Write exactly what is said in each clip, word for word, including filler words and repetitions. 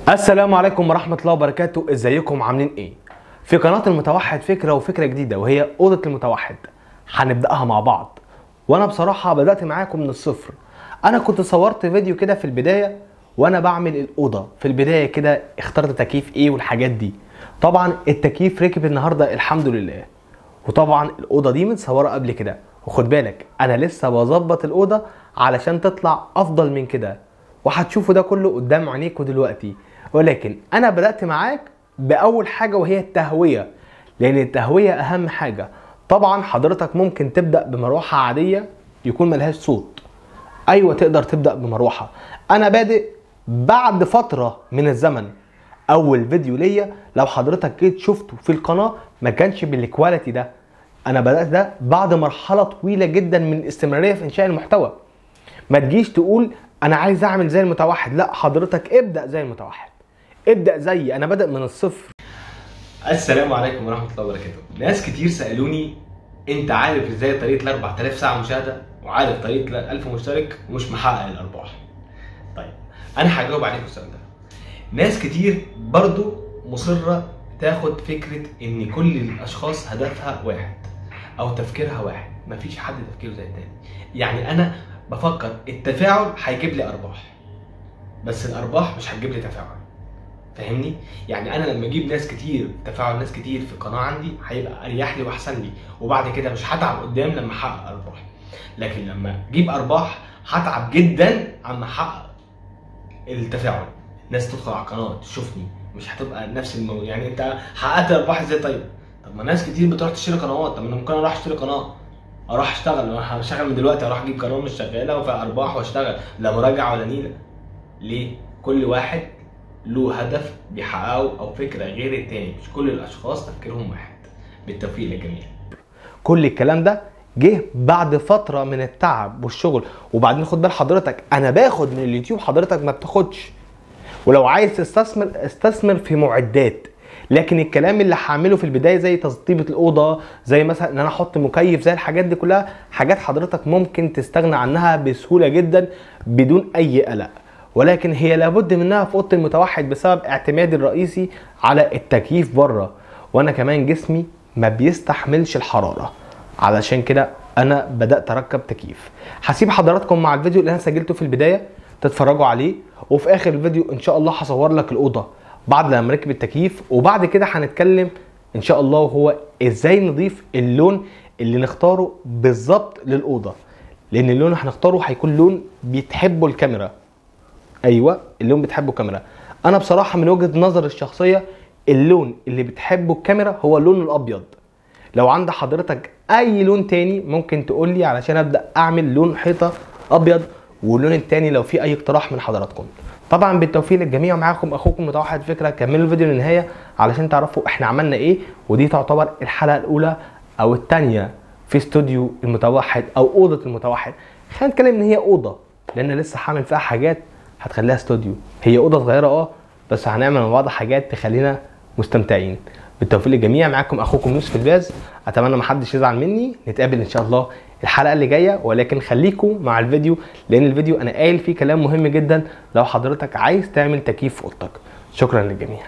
السلام عليكم ورحمة الله وبركاته. ازيكم عاملين ايه؟ في قناة المتوحد فكرة وفكرة جديدة وهي أوضة المتوحد، هنبدأها مع بعض. وانا بصراحة بدأت معاكم من الصفر. انا كنت صورت فيديو كده في البداية وانا بعمل الأوضة في البداية كده، اخترت تكييف ايه والحاجات دي. طبعا التكييف ركب النهاردة الحمد لله، وطبعا الأوضة دي متصورة قبل كده، وخد بالك انا لسه بظبط الأوضة علشان تطلع افضل من كده، وهتشوفوا ده كله قدام عينيكم دلوقتي. ولكن انا بدأت معاك باول حاجة وهي التهوية، لان التهوية اهم حاجة. طبعا حضرتك ممكن تبدأ بمروحة عادية يكون ملهاش صوت، ايوه تقدر تبدأ بمروحة. انا بادئ بعد فترة من الزمن. اول فيديو ليا لو حضرتك جيت شفته في القناة ما كانش بالكواليتي ده. انا بدأت ده بعد مرحلة طويلة جدا من الاستمرارية في انشاء المحتوى. ما تجيش تقول انا عايز اعمل زي المتوحد، لا حضرتك ابدأ زي المتوحد، ابدأ زي انا بدأ من الصفر. السلام عليكم ورحمة الله وبركاته. ناس كتير سألوني انت عارف ازاي طريقة ال أربعة آلاف ساعة مشاهدة وعارف طريقة ال ألف مشترك ومش محقق الارباح؟ طيب انا هجاوب عليكم السؤال ده. ناس كتير برضو مصرة تاخد فكرة ان كل الاشخاص هدفها واحد او تفكيرها واحد، مفيش حد تفكيره زي التاني. يعني انا بفكر التفاعل هيجيب لي ارباح، بس الارباح مش هتجيب لي تفاعل. فاهمني؟ يعني انا لما اجيب ناس كتير، تفاعل ناس كتير في القناه عندي هيبقى اريح لي واحسن لي، وبعد كده مش هتعب قدام لما احقق ارباح. لكن لما اجيب ارباح هتعب جدا عما احقق التفاعل. الناس تدخل على القناه تشوفني، مش هتبقى نفس الموضوع. يعني انت حققت ارباح ازاي؟ طيب طب ما ناس كتير بتروح تشتري قنوات. طب انا ممكن اروح اشتري قناه، اروح اشتغل، اروح اشتغل من دلوقتي، اروح اجيب قناه مش شغاله وفيها ارباح واشتغل، لا مراجعه ولا نيله. ليه؟ كل واحد له هدف بيحققه او فكره غير التاني، مش كل الاشخاص تفكيرهم واحد. بالتوفيق للجميع. كل الكلام ده جه بعد فترة من التعب والشغل. وبعدين خد بال حضرتك انا باخد من اليوتيوب، حضرتك ما بتاخدش. ولو عايز تستثمر استثمر في معدات، لكن الكلام اللي هعمله في البدايه زي تظبيط الاوضه، زي مثلا ان انا احط مكيف، زي الحاجات دي كلها حاجات حضرتك ممكن تستغنى عنها بسهوله جدا بدون اي قلق. ولكن هي لابد منها في اوضه المتوحد بسبب اعتمادي الرئيسي على التكييف بره، وانا كمان جسمي ما بيستحملش الحراره، علشان كده انا بدات اركب تكييف. هسيب حضراتكم مع الفيديو اللي انا سجلته في البدايه تتفرجوا عليه، وفي اخر الفيديو ان شاء الله هصور لك الاوضه بعد لما نركب التكييف. وبعد كده هنتكلم ان شاء الله هو ازاي نضيف اللون اللي نختاره بالظبط للاوضه، لان اللون اللي هنختاره هيكون لون بتحبه الكاميرا. ايوه اللون بتحبه الكاميرا. انا بصراحه من وجهه نظري الشخصيه اللون اللي بتحبه الكاميرا هو اللون الابيض. لو عند حضرتك اي لون تاني ممكن تقول لي علشان ابدا اعمل لون حيطه ابيض، واللون التاني لو في اي اقتراح من حضراتكم. طبعا بالتوفيق للجميع. معاكم اخوكم متوحد فكره. كملوا الفيديو للنهايه علشان تعرفوا احنا عملنا ايه. ودي تعتبر الحلقه الاولى او الثانيه في استوديو المتوحد او اوضه المتوحد. خلينا نتكلم ان هي اوضه لان لسه هعمل فيها حاجات هتخليها استوديو. هي اوضه صغيره اه، بس هنعمل مع بعض حاجات تخلينا مستمتعين. بالتوفيق للجميع. معاكم اخوكم يوسف الباز. اتمنى ما حدش يزعل مني. نتقابل ان شاء الله الحلقه اللي جايه، ولكن خليكم مع الفيديو لان الفيديو انا قايل فيه كلام مهم جدا لو حضرتك عايز تعمل تكييف في اوضتك. شكرا للجميع.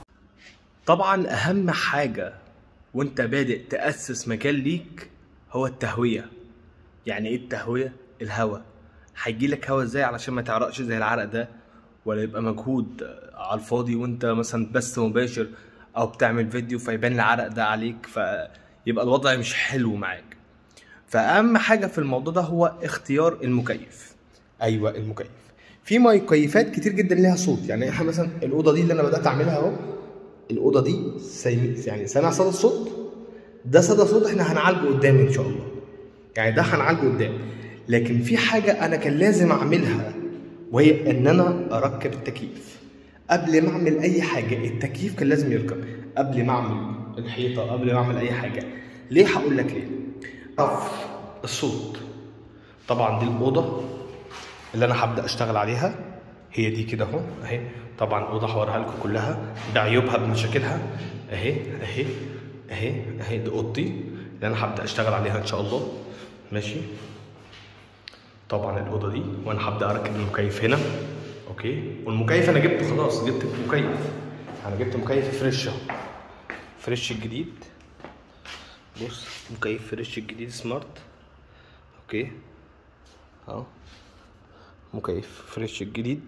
طبعا اهم حاجة وانت بادئ تأسس مكان ليك هو التهوية. يعني ايه التهوية؟ الهواء. هيجيلك هوا ازاي علشان ما تعرقش زي العرق ده، ولا يبقى مجهود على الفاضي وانت مثلا بث مباشر او بتعمل فيديو فيبان العرق ده عليك، فيبقى الوضع مش حلو معاك. فاهم حاجه في الموضوع ده هو اختيار المكيف. ايوه المكيف. في مكيفات كتير جدا ليها صوت. يعني احنا مثلا الاوضه دي اللي انا بدات اعملها اهو، الاوضه دي سي... يعني سامع صدى الصوت ده، صدى صوت احنا هنعالجه قدام ان شاء الله. يعني ده هنعالجه قدام. لكن في حاجه انا كان لازم اعملها وهي ان انا اركب التكييف. قبل ما اعمل اي حاجه التكييف كان لازم يركب، قبل ما اعمل الحيطه، قبل ما اعمل اي حاجه. ليه؟ هقول لك ليه. اعرف الصوت. طبعا دي الاوضه اللي انا هبدا اشتغل عليها، هي دي كده اهو اهي. طبعا الاوضه هوريها لكم كلها بعيوبها بمشاكلها اهي اهي اهي اهي. دي اوضتي اللي انا هبدا اشتغل عليها ان شاء الله. ماشي. طبعا الاوضه دي وانا هبدا اركب المكيف هنا اوكي. والمكيف انا جبته خلاص، جبت مكيف، انا جبت مكيف فريش اهو، فريش الجديد. بص مكيف فريش الجديد سمارت. اوكي اهو مكيف فريش الجديد.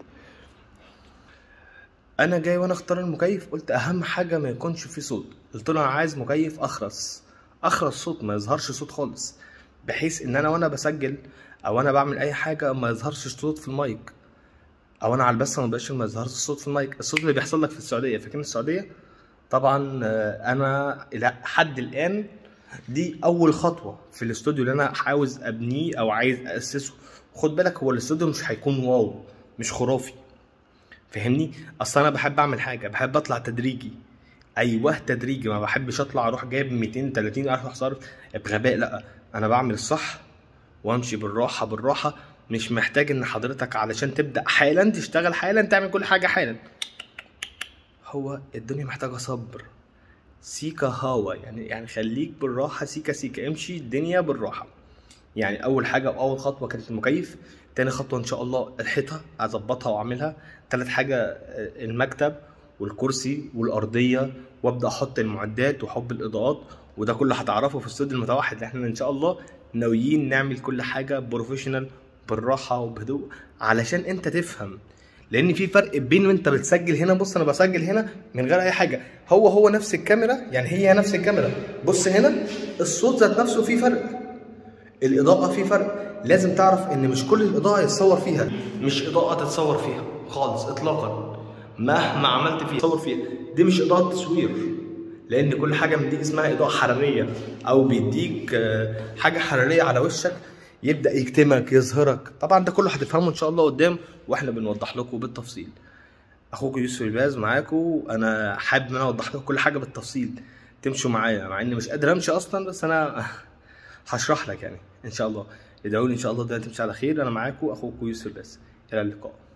انا جاي وانا اختار المكيف قلت اهم حاجه ما يكونش فيه صوت. قلت له انا عايز مكيف اخرس، اخرس صوت، ما يظهرش صوت خالص، بحيث ان انا وانا بسجل او انا بعمل اي حاجه ما يظهرش صوت في المايك، او انا على البث ما بقاش ما يظهرش الصوت في المايك. الصوت اللي بيحصل لك في السعوديه، فاكرين السعوديه طبعا. انا الى حد الان دي اول خطوه في الاستوديو اللي انا عاوز ابنيه او عايز اسسه. خد بالك هو الاستوديو مش هيكون واو، مش خرافي، فهمني. اصل انا بحب اعمل حاجه، بحب اطلع تدريجي. ايوه تدريجي، ما بحبش اطلع اروح جايب مئتين وثلاثين الف صرف بغباء، لا انا بعمل الصح وامشي بالراحه بالراحه. مش محتاج ان حضرتك علشان تبدا حالا تشتغل حالا تعمل كل حاجه حالا. هو الدنيا محتاجه صبر، سيكا هوا يعني، يعني خليك بالراحه، سيكا سيكا امشي الدنيا بالراحه. يعني اول حاجه واول خطوه كانت المكيف، تاني خطوه ان شاء الله الحيطه اظبطها واعملها، تالت حاجه المكتب والكرسي والارضيه، وابدا احط المعدات وحب الاضاءات، وده كله هتعرفه في الاستوديو المتوحد اللي احنا ان شاء الله ناويين نعمل كل حاجه بروفيشنال بالراحه وبهدوء علشان انت تفهم. لان في فرق بين وانت بتسجل هنا، بص انا بسجل هنا من غير اي حاجه، هو هو نفس الكاميرا، يعني هي نفس الكاميرا، بص هنا الصوت ذات نفسه فيه فرق، الاضاءه فيه فرق. لازم تعرف ان مش كل الاضاءه يتصور فيها، مش اضاءه تتصور فيها خالص اطلاقا، مهما عملت فيها تصور فيها دي مش اضاءه تصوير، لان كل حاجه من دي اسمها اضاءه حراريه، او بيديك حاجه حراريه على وشك يبدا يكتمك يظهرك. طبعا ده كله هتفهمه ان شاء الله قدام واحنا بنوضح لكم بالتفصيل. اخوكم يوسف الباز معاكم، انا حابب ان انا اوضح لكم كل حاجه بالتفصيل تمشوا معايا، مع اني مش قادر امشي اصلا، بس انا هشرح لك يعني ان شاء الله. ادعوا لي ان شاء الله الدنيا تمشي على خير. انا معاكم اخوكم يوسف الباز، الى اللقاء.